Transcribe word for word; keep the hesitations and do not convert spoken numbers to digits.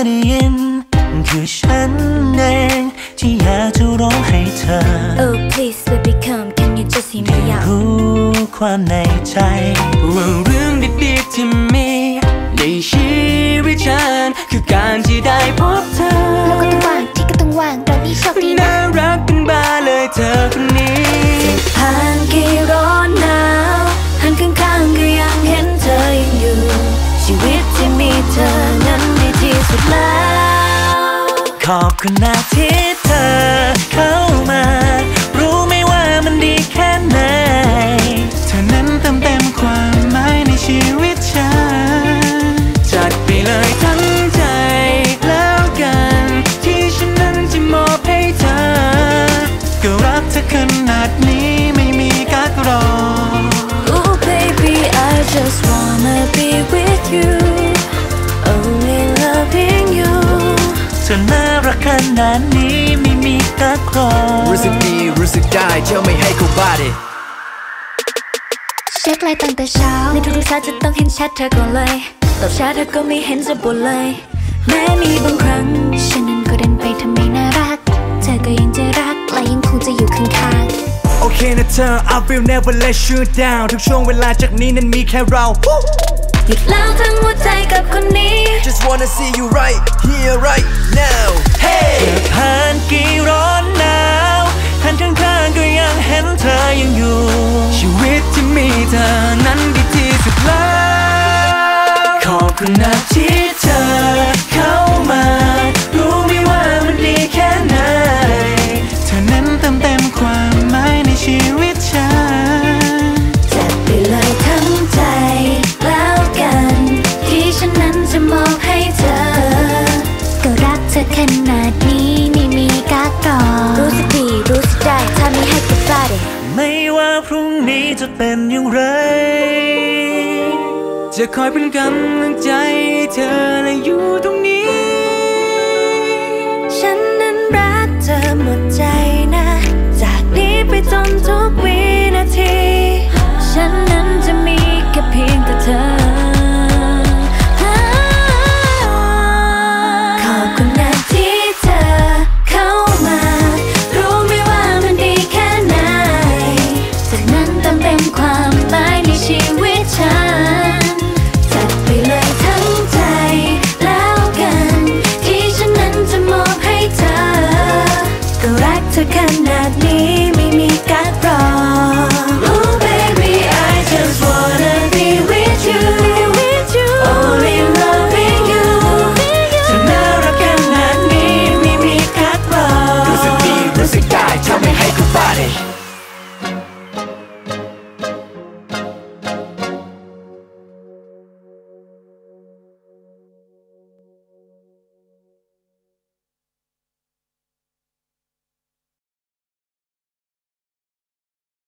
ได้ยินคือฉันเองที่อยากจะร้องให้เธอ Oh please baby come can you just hear me out รู้ความในใจว่าเรื่องดีๆที่มีในชีวิตฉันคือการที่ได้พบเธอแล้วก็ต้องว่างที่ก็ต้องว่างเรานี่โชคดีนะน่ารักเป็นบ้าเลยเธอคนนี้ผ่านกี่ร้อนหนาวหันข้างๆก็ยังเห็นเธอยังอยู่ชีวิตที่มีเธอนั้นดีที่สุดแล้วขอบคุณนะที่เธอเข้ามารู้ไหมว่ามันดีแค่ไหนเธอนั้นเติมเต็มความหมายในชีวิตฉันจัดไปเลยทั้งใจแล้วกันที่ฉันนั้นจะมอบให้เธอก็รักเธอขนาดนี้ไม่มีกักรอ Oh baby I just wanna be with you only loving you เธอน่ารักขนาดนี้ไม่มีกักรอรู้สึกดีรู้สึกได้เธอไม่ให้เขาบ้าดิเช็คไลน์ตั้งแต่เช้าในทุกๆเช้าจะต้องเห็นแชทเธอก่อนเลยตอบช้าเธอก็ไม่เห็นจะบ่นเลยแม้มีบางครั้งฉันนั้นก็เดินไปทำไมน่ารักเธอก็ยังจะรักและยังคงจะอยู่ข้างๆโอเคนะเธอ I will never let you down ทุกช่วงเวลาจากนี้นั้นมีแค่เราหยุดแล้วทั้งหัวใจกับคนนี้ Just wanna see you right here right now Hey จะผ่านกี่ร้อนหนาวหันข้างๆก็ยังเห็นเธอยังอยู่ชีวิตที่มีเธอนั้นดีที่สุดแล้วขอบคุณนะที่เธอเข้ามารู้ไหมว่ามันดีแค่ไหนเธอนั้นเติมเต็มความหมายในชีวิตฉันจัดไปเลยทั้งใจแล้วกันที่ฉันนั้นจะมอบให้เธอก็รักเธอขนาดนี้ไม่มีกักรอรู้สึกดีรู้สึกได้ถ้าไม่ให้ก็บ้าดิไม่ว่าพรุ่งนี้จะเป็นอย่างไรจะคอยเป็นกำลังใจเธอและอยู่ตรงนี้ฉันนั้นรักเธอหมดใจนะจากนี้ไปจนทุกวินาทีฉันนั้นจะมีแค่เพียงแต่เธอขอบคุณนะที่เธอเข้ามารู้ไหมว่ามันดีแค่ไหนจากนั้นเติมเต็มความหมายในชีวิตฉันจัดไปเลยทั้งใจแล้วกันที่ฉันนั้นจะมอบให้เธอก็รักเธอขนาดนี้